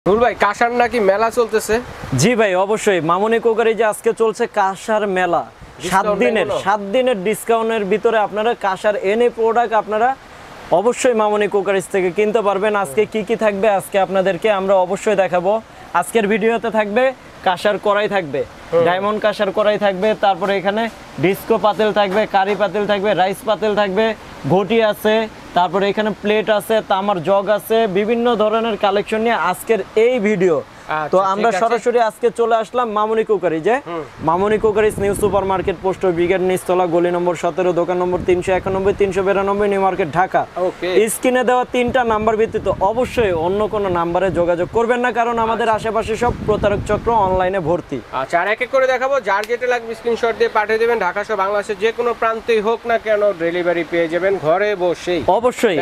নুল ভাই কাশার নাকি মেলা চলতেছে? জি ভাই অবশ্যই মামুনি কোকারি যে আজকে চলছে কাশার মেলা 7 দিনের ডিসকাউন্টের ভিতরে আপনারা কাশার এনে প্রোডাক্ট আপনারা অবশ্যই মামুনি কোকারিজ থেকে কিনতে পারবেন। আজকে কি কি থাকবে আজকে আপনাদেরকে আমরা অবশ্যই দেখাবো। আজকের ভিডিওতে থাকবে কাশার কড়াই থাকবে, ডায়মন্ড কাশার কড়াই থাকবে, তারপরে এখানে ডিস্কো পাতিল থাকবে, কারি পাতিল থাকবে, রাইস পাতিল থাকবে, ঘটি আছে, তারপরে এখানে প্লেট আছে, তামার জগ আছে, বিভিন্ন ধরনের কালেকশন নিয়ে আজকের এই ভিডিও। তো আমরা সরাসরি আজকে চলে আসলাম মামুনি কোকারিজে। Mamuni crockeries new super market, post ব্রিগেড, নিচতলা, গলি নম্বর 17, দোকান নম্বর 391, 392, নিউ মার্কেট, ঢাকা। স্ক্রিনে দেওয়া 3টা নাম্বার ভিত্তিতে অবশ্যই অন্য কোনো নাম্বারে যোগাযোগ করবেন না, কারণ আমাদের আশেপাশে সব প্রতারক চক্র অনলাইনে ভর্তি। আচ্ছা, আর এক এক করে দেখাবো। যার যেটা লাগবে স্ক্রিনশট দিয়ে পাঠিয়ে দেবেন। ঢাকা সহ বাংলাদেশের যে কোনো প্রান্তেই হোক না কেন ডেলিভারি পেয়ে যাবেন ঘরে বসেই। অবশ্যই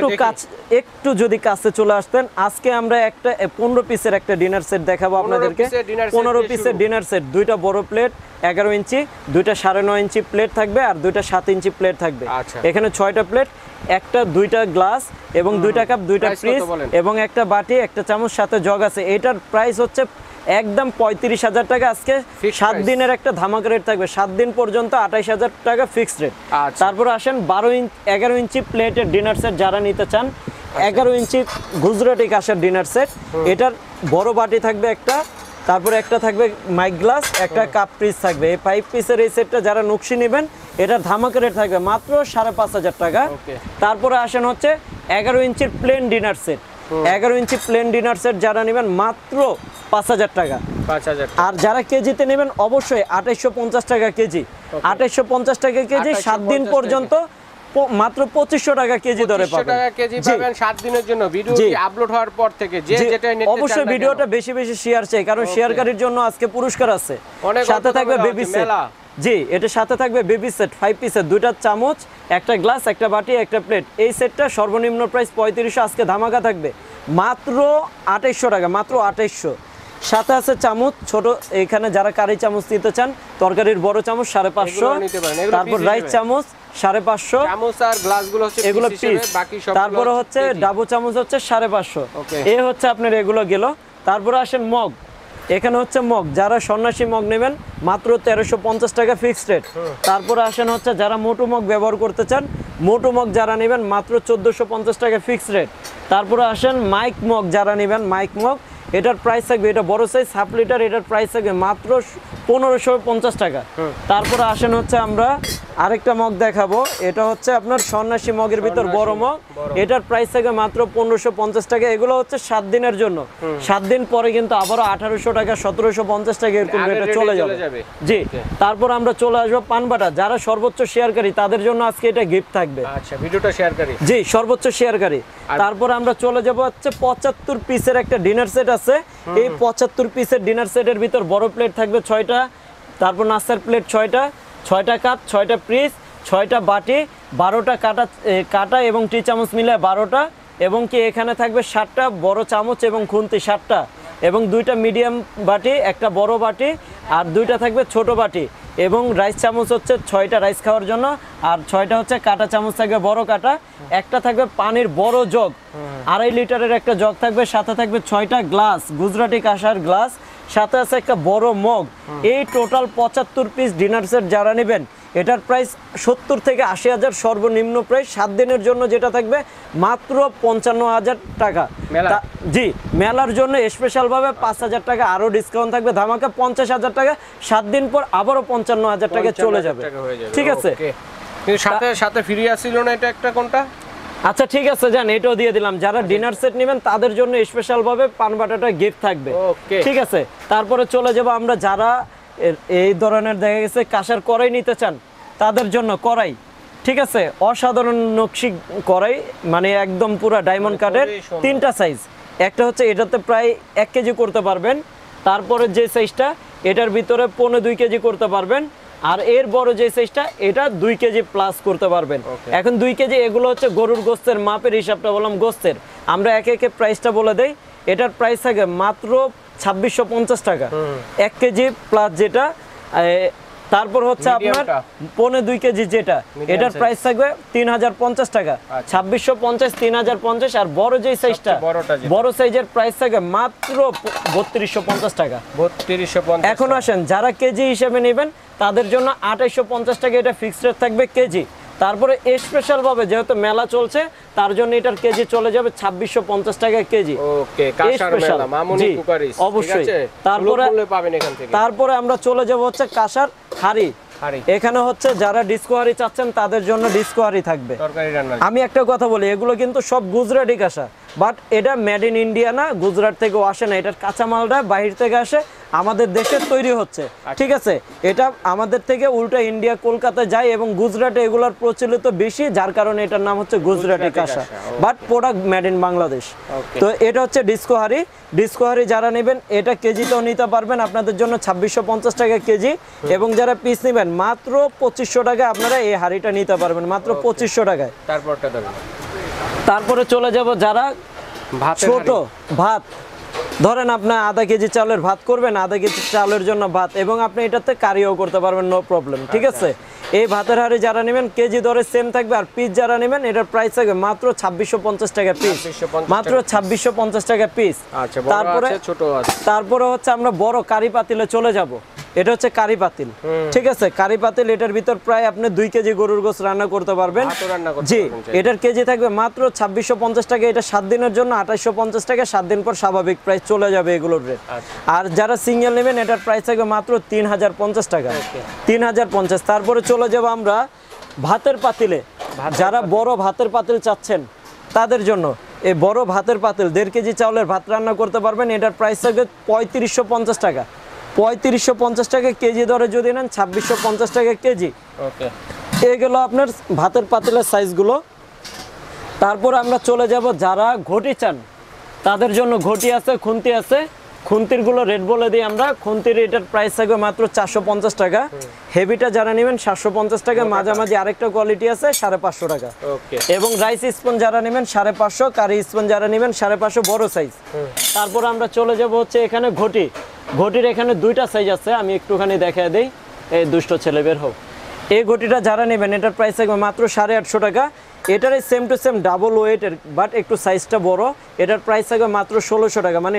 একটু যদি কাছে চলে আসতেন। আজকে আমরা একটা 15 পিসের একটা ডিনার সেট দেখাবো আপনাদেরকে। 15 পিসের ডিনার সেট, দুইটা বড় প্লেট 11 ইঞ্চি, দুইটা 9.5 ইঞ্চি প্লেট থাকবে, আর দুইটা 7 ইঞ্চি প্লেট থাকবে। এখানে 6টা প্লেট, দুইটা গ্লাস এবং 2টা কাপ, 2টা পিস এবং একটা বাটি, একটা চামচ, সাথে জগ আছে। এটার প্রাইস হচ্ছে একদম 35,000 টাকা। আজকে 7 দিনের একটা ধামাকা রেট থাকবে। 7 দিন পর্যন্ত 28,000 টাকা ফিক্সড রেট। তারপর আসেন 11 ইঞ্চি প্লেটের ডিনার সেট যারা নিতে চান, 11 ইঞ্চি গুজরাটি কাশের ডিনার সেট। এটার বড় বাটি থাকবে একটা, তারপরে একটা থাকবে মাইক গ্লাস, একটা কাপ পিস থাকবে। এই 5 পিসের এই সেটটা যারা নকশি নেবেন এটার ধামাকা রেট থাকবে মাত্র 5,500 টাকা। তারপরে আসেন হচ্ছে 11 ইঞ্চির plain dinner set. 11 inch plain dinner set যারা নেবেন মাত্র 5,000 টাকা। আর যারা কেজিতে নেবেন অবশ্যই 2850 টাকা কেজি। 2850 টাকা কেজি 7 দিন পর্যন্ত মাত্র 2500 টাকা কেজি ধরে পাবেন। 7 দিনের জন্য। ভিডিওটি আপলোড হওয়ার পর থেকে যে যেটা নিতে চান অবশ্যই ভিডিওটা বেশি বেশি শেয়ার চাই, কারণ শেয়ারকারীর জন্য আজকে পুরস্কার আছে। সাথে থাকবে বেবি সেট। জি, এটার সাথে থাকবে বেবি সেট 5 পিসের, 2টা চামচ, একটা গ্লাস, একটা বাটি, একটা প্লেট। এই সেটটা সর্বনিম্ন প্রাইস 3500। আজকে ধামাকা থাকবে মাত্র 2800 টাকা, মাত্র 2800। সাথে আছে চামচ ছোট, এখানে যারা কারি চামচ নিতে চান, তরকারির বড় চামচ 550, তারপর রাইস চামচ 550, চামচ আর গ্লাসগুলো হচ্ছে এগুলো পিস, বাকি সব। তারপর হচ্ছে ডাবু চামচ হচ্ছে 550। এই হচ্ছে আপনার এগুলো গেল। তারপর আসেন মগ। এখানে হচ্ছে মগ, যারা সন্ন্যাসী মগ নেবেন মাত্র 1350 টাকা ফিক্সড রেট। তারপরে আসেন হচ্ছে যারা মোটু মগ ব্যবহার করতে চান, মোটু মগ যারা নেবেন মাত্র 1450 টাকা ফিক্সড রেট। তারপরে আসেন মাইক মগ যারা নেবেন, মাইক মগ এটার প্রাইস থাকবে, এটা বড় সাইজ 1/2 লিটার, এটার প্রাইস থাকবে মাত্র 1550 টাকা। তারপরে আসেন হচ্ছে আমরা আরেকটা মগ দেখাবো। এটা হচ্ছে আপনার সন্ন্যাসী মগের ভিতর বড় মগ, এটার প্রাইস থাকবে মাত্র 1550 টাকা। এগুলো হচ্ছে 7 দিনের জন্য। 7 দিন পরে কিন্তু আবারও 1800 টাকা, 1750 টাকা এরকম রেটে চলে যাবে। জি, তারপর আমরা চলে আসবো পান বাটা। যারা সর্বোচ্চ শেয়ারকারী তাদের জন্য আজকে এটা গিফট থাকবে। আচ্ছা, ভিডিওটা শেয়ারকারী। জি, সর্বোচ্চ শেয়ারকারী। তারপর আমরা চলে যাব হচ্ছে 75 পিসের একটা ডিনার সেট আছে। এই 75 পিসের ডিনার সেটের ভিতর বড় প্লেট থাকবে 6টা, তারপর নাস্তার প্লেট 6টা, 6টা কাপ, 6টা পিস, 6টা বাটি, 12টা কাটা এবং টি চামচ মিলে 12টা, এবং কি এখানে থাকবে 7টা বড় চামচ এবং খুন্তি 7টা, এবং 2টা মিডিয়াম বাটি, একটা বড় বাটি, আর 2টা থাকবে ছোট বাটি, এবং রাইস চামচ হচ্ছে 6টা রাইস খাওয়ার জন্য, আর 6টা হচ্ছে কাটা চামচ থাকবে বড় কাটা, একটা থাকবে পানির বড় জগ 2.5 লিটারের একটা জগ থাকবে, সাথে থাকবে 6টা গ্লাস, গুজরাটি কাঁসার গ্লাস, সাথে আছে একটা বড় মগ। এই টোটাল 75 পিস ডিনার সেট যারা নেবেন এটার প্রাইস 70 থেকে 80,000 সর্বনিম্ন প্রাইস। 7 দিনের জন্য যেটা থাকবে মাত্র 55,000 টাকা। জি, মেলার জন্য স্পেশাল ভাবে 5,000 টাকা আরো ডিসকাউন্ট থাকবে, ধামাকা 50,000 টাকা। 7 দিন পর আবারও 55,000 টাকা চলে যাবে। ঠিক আছে, সাথে সাথে ফ্রি আসছিল না এটা একটা কোনটা? আচ্ছা ঠিক আছে, যান এটাও দিয়ে দিলাম। যারা ডিনার সেট নেবেন তাদের জন্য স্পেশাল ভাবে পান বাটাটা গিফট থাকবে। ঠিক আছে, তারপরে চলে যাব আমরা যারা এই ধরনের দেখা গেছে কাঁসার কড়াই নিতে চান তাদের জন্য কড়াই। ঠিক আছে, অসাধারণ নকশি কড়াই, মানে একদম পুরো ডায়মন্ড কাটের 3টা সাইজ। একটা হচ্ছে এটাতে প্রায় 1 কেজি করতে পারবেন, তারপরে যে সাইজটা এটার ভিতরে 1.5-2 কেজি করতে পারবেন, আর এর বড় যে সাইজটা এটা 2 কেজি প্লাস করতে পারবেন। এখন 2 কেজি এগুলো হচ্ছে গরুর গোস্তের মাপের হিসাবটা বললাম গোস্তের। আমরা একে একে প্রাইসটা বলে দেই। এটার প্রাইস থাকে মাত্র 2650 টাকা 1 কেজি প্লাস, যেটা তারপর হচ্ছে আপনার 2.5 কেজি যেটা, এটার প্রাইস থাকবে 3050 টাকা। 2650, 3050। আর বড় যে সাইজটা, বড় সাইজের প্রাইস থাকবে মাত্র 3250 টাকা। 3250। এখন আসেন যারা কেজি হিসেবে নেবেন তাদের জন্য 2850 টাকা এটা ফিক্সড রেট থাকবে কেজি। তারপরে স্পেশাল ভাবে যেহেতু মেলা চলছে তার জন্য এটার কেজি চলে যাবে 2650 টাকা কেজি। ওকে, কাঁসার মেলা মামুনি কুকারিস, অবশ্যই। তারপরে আমরা চলে যাব হচ্ছে কাঁসার হাড়ি। এখানে হচ্ছে যারা ডিস্কো হাড়ি চাচ্ছেন তাদের জন্য ডিস্কো হাড়ি থাকবে। আমি একটা কথা বলি, এগুলো কিন্তু সব গুজরাটি কাঁসা, বাট এটা মেড ইন ইন্ডিয়া না, গুজরাট থেকেও আসে না, এটার কাঁচামালটা বাহির থেকে আসে, আমাদের দেশে তৈরি হচ্ছে। ঠিক আছে, এটা আমাদের থেকে উল্টা ইন্ডিয়া কলকাতা যায় এবং গুজরাটে এগুলোর প্রচলিত বেশি, যার কারণে এটার নাম হচ্ছে গুজরাটি কাঁসা, but product made in Bangladesh. তো এটা হচ্ছে ডিস্কো হাড়ি। ডিস্কো হাড়ি যারা নেবেন এটা কেজিতেও নিতে পারবেন, আপনাদের জন্য 2650 টাকা কেজি। এবং যারা পিস নেবেন মাত্র 2500 টাকায় আপনারা এই হাড়িটা নিতে পারবেন, মাত্র 2500 টাকায়। তারপরে চলে যাব যারা ছোট ভাত, ধরেন আপনার আধা কেজি চালের ভাত করবেন, আধা কেজি চালের জন্য ভাত, এবং আপনি এটাতে কারিও করতে পারবেন, নো প্রবলেম। ঠিক আছে, এই ভাতের হাড়ি যারা নেবেন কেজি দরে সেম থাকবে। আর পিস যারা নেবেন এটার প্রাইস থাকবে মাত্র 2650 টাকা পিস, মাত্র 2650 টাকা পিস। তারপরে হচ্ছে আমরা বড় কারি পাতিলে চলে যাব। এটা হচ্ছে কারি পাতিল। ঠিক আছে, কারি পাতিল, এটার ভিতর প্রায় আপনি 2 কেজি গরুর গোশত রান্না করতে পারবেন। জি, এটার কেজি থাকবে মাত্র 2650 টাকা। এটা 7 দিনের জন্য 2850 টাকা, 7 দিন পর স্বাভাবিক প্রাইস চলে যাবে এগুলোর রেট। আর যারা সিঙ্গেল নেবেন এটার প্রাইস থাকবে মাত্র 3050 টাকা, 3050। তারপরে চলে যাব আমরা ভাতের পাতিলে। যারা বড় ভাতের পাতিল চাচ্ছেন তাদের জন্য এই বড় ভাতের পাতিল 1.5 কেজি চাউলের ভাত রান্না করতে পারবেন। এটার প্রাইস থাকবে 3550 টাকা, 3550 টাকা কেজি দরে যদি নেন 2650 টাকা কেজি। এগুলো আপনার ভাতের পাতিলের সাইজগুলো। তারপর আমরা চলে যাব যারা ঘটি চান তাদের জন্য ঘটি আছে, খুন্তি আছে। খুন্তির গুলো রেট বলে দিই আমরা। খুন্তির এটার প্রাইস থাকবে মাত্র 450 টাকা। হেভিটা যারা নেবেন 750 টাকা, মাঝামাঝি আরেকটা কোয়ালিটি আছে 550 টাকা। এবং রাইস স্পুন যারা নেবেন 550, কারি স্পুন যারা নেবেন 550 বড় সাইজ। তারপর আমরা চলে যাব হচ্ছে এখানে ঘটি। ঘটির এখানে 2টা সাইজ আছে, আমি একটুখানি দেখায় দেই, এই দুষ্ট ছেলে বের হোক। এই ঘটিটা যারা নেবেন এটার প্রাইস থাকবে মাত্র 850 টাকা। এটার সেম টু সেম ডাবল ওয়েটের, বাট একটু সাইজটা বড়। এটার প্রাইস থাকবে মাত্র 1600 টাকা, মানে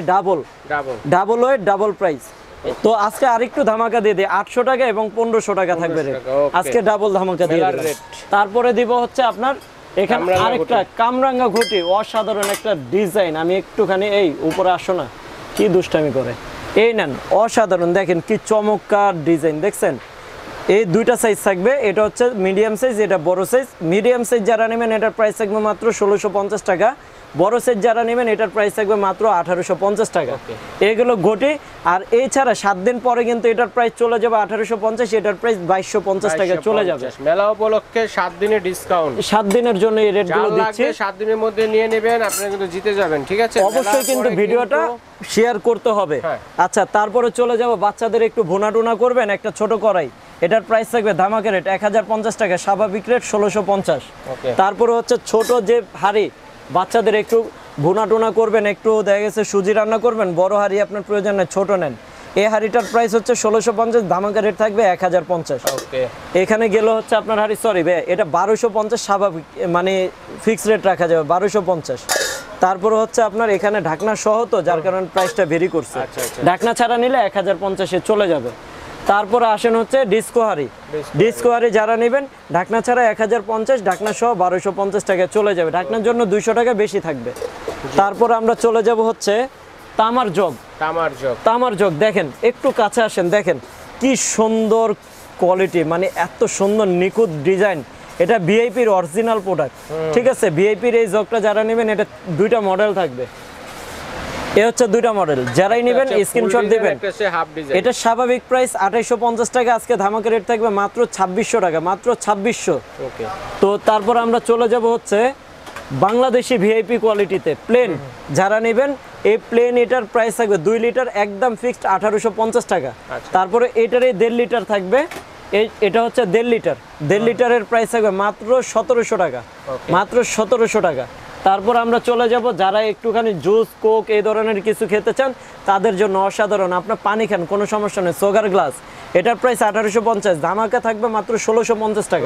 ডাবল ওয়েট ডাবল প্রাইস। তো আজকে আরেকটু ধামাকা দিয়ে দিই, 800 টাকা এবং 1500 টাকা থাকবে রেট। আজকে ডাবল ধামাকা দিয়ে দিই। তারপরে দিব হচ্ছে আপনার এখানে আরেকটা কামরাঙ্গা ঘটি, অসাধারণ একটা ডিজাইন। আমি একটুখানি এই উপরে আসো না, কি দুষ্টামি করে, এই নেন, অসাধারণ, দেখেন কি চমৎকার ডিজাইন, দেখছেন? এই 2টা সাইজ থাকবে, এটা হচ্ছে মিডিয়াম সাইজ, এটা বড় সাইজ। মিডিয়াম সাইজ যারা নেবেন এটার প্রাইস থাকবে মাত্র 1650 টাকা। বড় সাইজ যারা নেবেন এটার প্রাইস থাকবে মাত্র 1850 টাকা। এগুলো ঘটি। আর এছাড়া 7 দিন পরে কিন্তু এটার প্রাইস চলে যাবে 1850, এটার প্রাইস 2250 টাকা চলে যাবে। মেলা উপলক্ষে 7 দিনের ডিসকাউন্ট, 7 দিনের জন্য এই রেটগুলো দিচ্ছি। 7 দিনের মধ্যে নিয়ে নেবেন, আপনারা কিন্তু জিতে যাবেন। ঠিক আছে, অবশ্যই কিন্তু ভিডিওটা শেয়ার করতে হবে। আচ্ছা, তারপরে চলে যাব বাচ্চাদের একটু ভুনা টুনা করবেন, একটা ছোট কড়াই। এটার প্রাইস থাকবে ধামাকা রেট 1050 টাকা, স্বাভাবিক রেট 1650। তারপরে হচ্ছে ছোট যে হাড়ি, বাচ্চাদের একটু ভুনা টুনা করবেন, একটু দেখা গেছে সুজি রান্না করবেন, বড় হাড়ি আপনার প্রয়োজন নেই, ছোট নেন। এই হাড়িটার প্রাইস হচ্ছে 1650, ধামাকা রেট থাকবে 1050। এখানে গেল হচ্ছে আপনার হাড়ি, সরি ভাই, এটা 1250 স্বাভাবিক, মানে ফিক্সড রেট রাখা যাবে 1250। তারপরে হচ্ছে আপনার এখানে ঢাকনা সহ, তো যার কারণে প্রাইসটা ভেরি করছে। ঢাকনা ছাড়া নিলে 1050-এ চলে যাবে। তারপরে আসেন হচ্ছে ডিস্কো হাড়ি। ডিস্কো হাড়ি যারা নেবেন ঢাকনা ছাড়া 1050, ঢাকনা সহ 1250 টাকা চলে যাবে। ঢাকনার জন্য 200 টাকা বেশি থাকবে। তারপর আমরা চলে যাব হচ্ছে তামার জগ। তামার জগ দেখেন, একটু কাছে আসেন, দেখেন কি সুন্দর কোয়ালিটি, মানে এত সুন্দর নিখুঁত ডিজাইন। এটা ভিআইপির অরিজিনাল প্রোডাক্ট। ঠিক আছে, ভিআইপির এই জগটা যারা নেবেন এটা 2টা মডেল থাকবে। এই হচ্ছে 2টা মডেল, যারাই নেবেন স্ক্রিনশট দিবেন। এটা স্বাভাবিক প্রাইস 2850 টাকা, আজকে ধামাকা রেট থাকবে মাত্র 2600 টাকা, মাত্র 2600। তো তারপর আমরা চলে যাব হচ্ছে বাংলাদেশি ভিআইপি কোয়ালিটিতে প্লেন যারা নেবেন, এই প্লেন এটার প্রাইস থাকবে 2 লিটার একদম ফিক্সড 1850 টাকা। তারপরে এটার 1.5 লিটার থাকবে, এটা হচ্ছে 1.5 লিটার। 1.5 লিটারের প্রাইস থাকবে মাত্র 1700 টাকা, মাত্র 1700 টাকা। তারপর আমরা চলে যাব যারা একটুখানি জুস কোক এই ধরনের কিছু খেতে চান তাদের জন্য অসাধারণ, আপনার পানি খান কোনো সমস্যা নেই, সুগার গ্লাস, এটার প্রাইস 1850, ধামাকা থাকবে মাত্র 1650 টাকা।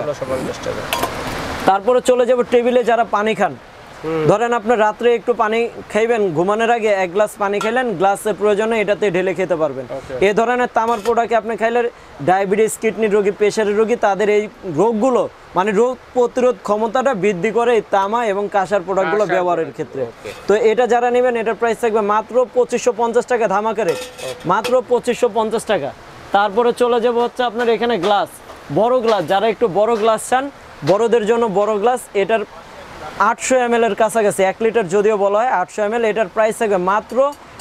তারপরে চলে যাব টেবিলে যারা পানি খান, ধরেন আপনার রাত্রে একটু পানি খাইবেন, ঘুমানোর আগে 1 গ্লাস পানি খেলেন, গ্লাসের প্রয়োজনে এটাতে ঢেলে খেতে পারবেন। এই ধরনের তামার প্রোডাক্ট আপনি খাইলে ডায়াবেটিস, কিডনি রোগী, প্রেশারের রোগী, তাদের এই রোগগুলো মানে রোগ প্রতিরোধ ক্ষমতাটা বৃদ্ধি করে এই তামা এবং কাঁসার প্রোডাক্টগুলো ব্যবহারের ক্ষেত্রে। তো এটা যারা নেবেন এটার প্রাইস থাকবে মাত্র 2550 টাকা, ধামাকা রেট মাত্র 2550 টাকা। তারপরে চলে যাব হচ্ছে আপনার এখানে গ্লাস, বড় গ্লাস, যারা একটু বড় গ্লাস চান বড়দের জন্য বড় গ্লাস, এটার 800 ml এর কাছাকাছি, 1 লিটার যদিও বলা হয় 800 ml, এটার প্রাইস থাকবে মাত্র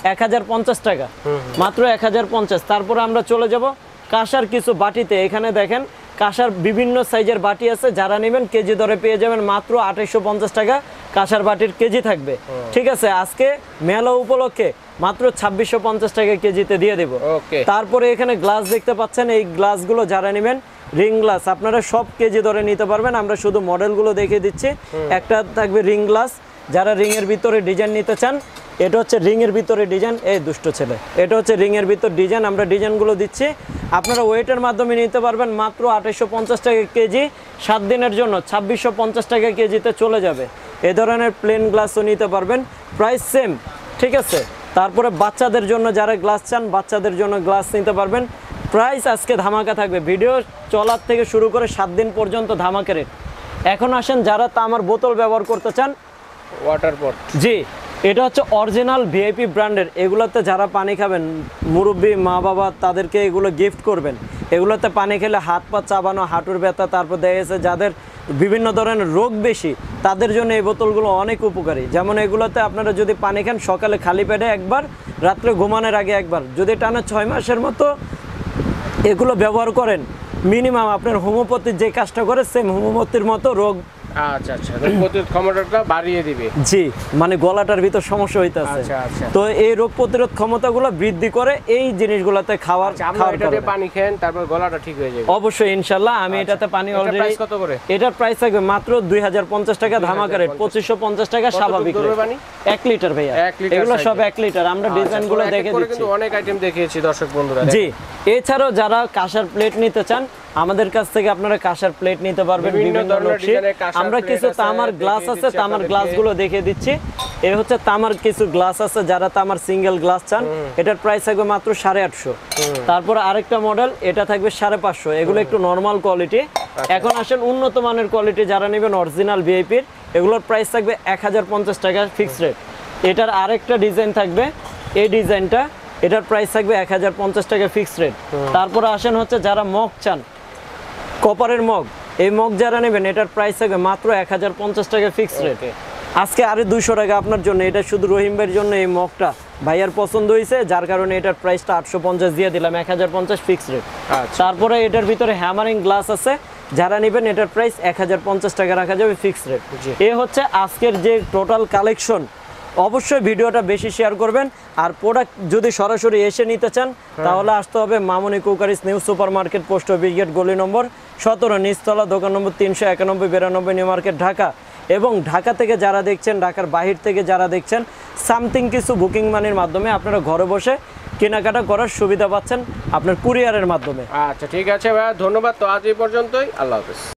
1050 টাকা, মাত্র 1050। তারপরে আমরা চলে যাব কাঁসার কিছু বাটিতে, এখানে দেখেন কাঁসার বিভিন্ন সাইজের বাটি আছে, যারা নেবেন কেজি দরে পেয়ে যাবেন মাত্র 2850 টাকা, কাঁসার বাটির কেজি থাকবে। ঠিক আছে, আজকে মেলা উপলক্ষে মাত্র 2650 টাকা কেজিতে দিয়ে দেব। তারপরে এখানে গ্লাস দেখতে পাচ্ছেন, এই গ্লাসগুলো যারা নেবেন রিং গ্লাস আপনারা সব কেজি ধরে নিতে পারবেন, আমরা শুধু মডেলগুলো দেখিয়ে দিচ্ছি। একটা থাকবে রিং গ্লাস, যারা রিং এর ভিতরে ডিজাইন নিতে চান, এটা হচ্ছে রিং এর ভিতরে ডিজাইন, এই দুষ্ট ছেলে, এটা হচ্ছে রিং এর ভিতর ডিজাইন, আমরা ডিজাইনগুলো দিচ্ছি, আপনারা ওয়েটের মাধ্যমে নিতে পারবেন মাত্র 2850 টাকা কেজি, 7 দিনের জন্য 2650 টাকা কেজিতে চলে যাবে। এ ধরনের প্লেন গ্লাসও নিতে পারবেন, প্রাইস সেম। ঠিক আছে, তারপরে বাচ্চাদের জন্য যারা গ্লাস চান বাচ্চাদের জন্য গ্লাস নিতে পারবেন, প্রাইস আজকে ধামাকা থাকবে, ভিডিও চলার থেকে শুরু করে 7 দিন পর্যন্ত ধামাকা রেট। এখন আসেন যারা তামার বোতল ব্যবহার করতে চান, ওয়াটার পট, জি এটা হচ্ছে অরিজিনাল ভিআইপি ব্র্যান্ডের, এগুলোতে যারা পানি খাবেন মুরব্বী মা বাবা তাদেরকে এগুলো গিফট করবেন, এগুলোতে পানি খেলে হাত পা চাবানো, হাঁটুর ব্যথা, তারপর দেখা গেছে যাদের বিভিন্ন ধরনের রোগ বেশি তাদের জন্য এই বোতলগুলো অনেক উপকারী। যেমন এগুলোতে আপনারা যদি পানি খান সকালে খালি পেটে একবার, রাত্রে ঘুমানোর আগে একবার, যদি টানা 6 মাসের মতো এগুলো ব্যবহার করেন, মিনিমাম আপনার হোমিওপ্যাথির যে কাজটা করে সেম হোমিওপ্যাথির মতো রোগ রোগ প্রতিরোধ ক্ষমতাটা বাড়িয়ে দিবে। জি, মানে গলাটার ভিতর সমস্যা হইতাছে, তো এই রোগ প্রতিরোধ ক্ষমতাগুলো বৃদ্ধি করে এই জিনিসগুলোতে খাওয়ার এটাতে পানি খান তারপর গলাটা ঠিক হয়ে যাবে অবশ্যই ইনশাআল্লাহ। আমি এটাতে পানি অলরেডি, প্রাইস কত করে? এটার প্রাইস থাকবে মাত্র 2050 টাকা, ধামাকা রেট 2550 টাকা স্বাভাবিক রেট। 1 লিটার ভাইয়া, এগুলো সব 1 লিটার, আমরা ডিজাইনগুলো দেখে দিচ্ছি, কিন্তু অনেক আইটেম দেখিয়েছি দর্শক বন্ধুরা। জি, এছাড়াও যারা কাঁসার প্লেট নিতে চান আমাদের কাছ থেকে আপনারা কাঁসার প্লেট নিতে পারবেন, বিভিন্ন ধরনের। আমরা কিছু তামার গ্লাস আছে, তামার গ্লাসগুলো দেখিয়ে দিচ্ছি। এই হচ্ছে তামার কিছু গ্লাস আছে, যারা তামার সিঙ্গেল গ্লাস চান এটার প্রাইস থাকবে মাত্র 850। তারপর আরেকটা মডেল এটা থাকবে 550, এগুলো একটু নরমাল কোয়ালিটি। এখন আসেন উন্নত মানের কোয়ালিটি যারা নেবেন অরিজিনাল ভিআইপির, এগুলোর প্রাইস থাকবে 1050 টাকা ফিক্সড রেট। এটার আরেকটা ডিজাইন থাকবে, এই ডিজাইনটা, এটার প্রাইস থাকবে 1050 টাকা ফিক্সড রেট। তারপর আসেন হচ্ছে যারা মগ চান, কপারের মগ, এই মগ যারা নেবেন এটার প্রাইস থাকবে মাত্র 1050 টাকা ফিক্সড রেট। আজকে আরে 200 টাকা আপনার জন্য, এটা শুধু রহিম ভাইয়ের জন্য এই মগটা ভাইয়ার পছন্দ হয়েছে, যার কারণে এটার প্রাইসটা 850 দিয়ে দিলাম, 1050 ফিক্সড রেট। তারপরে এটার ভিতরে হ্যামারিং গ্লাস আছে, যারা নেবেন এটার প্রাইস 1050 টাকা রাখা যাবে ফিক্সড রেট। এ হচ্ছে আজকের যে টোটাল কালেকশন। অবশ্যই ভিডিওটা বেশি শেয়ার করবেন, আর প্রোডাক্ট যদি সরাসরি এসে নিতে চান তাহলে আসতে হবে Mamuni crockeries new super market, post office gate, গলি নম্বর 17, নিচতলা, দোকান নম্বর 391-92 নিউ মার্কেট, ঢাকা। এবং ঢাকা থেকে যারা দেখছেন, ঢাকার বাহির থেকে যারা দেখছেন, সামথিং কিছু বুকিং মানির মাধ্যমে আপনারা ঘরে বসে কেনাকাটা করার সুবিধা পাচ্ছেন আপনার কুরিয়ারের মাধ্যমে। আচ্ছা ঠিক আছে ভাইয়া, ধন্যবাদ। তো আজ এই পর্যন্তই, আল্লাহ হাফেজ।